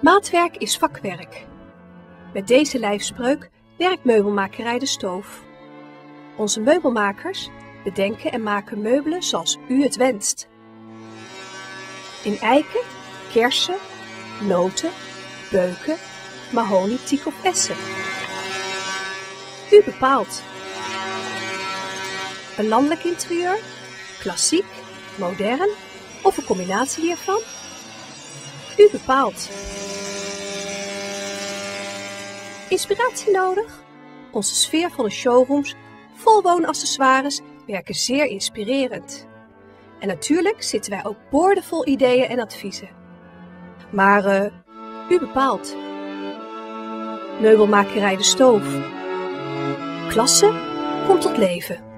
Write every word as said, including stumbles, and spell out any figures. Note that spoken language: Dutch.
Maatwerk is vakwerk. Met deze lijfspreuk werkt meubelmakerij De Stoof. Onze meubelmakers bedenken en maken meubelen zoals u het wenst. In eiken, kersen, noten, beuken, mahonie, teak of essen. U bepaalt. Een landelijk interieur, klassiek, modern of een combinatie hiervan? U bepaalt. Inspiratie nodig? Onze sfeervolle showrooms vol woonaccessoires werken zeer inspirerend. En natuurlijk zitten wij ook boordevol ideeën en adviezen. Maar uh, u bepaalt. Meubelmakerij De Stoof. Klasse komt tot leven.